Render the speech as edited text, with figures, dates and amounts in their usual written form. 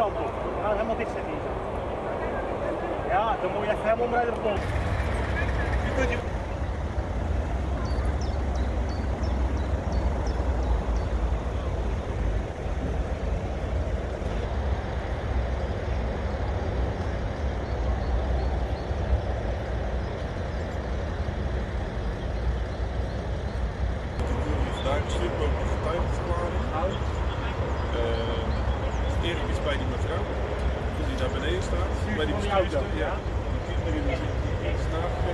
kant op. We gaan helemaal dicht zetten hier. Ja, dan moet je even helemaal omrijden op de grond. Je kunt je... Vandaag is dit ook nog getuigenverklaring. Erik is bij die mevrouw die daar beneden staat, bij die bestuurster. Ja. Die kinderen die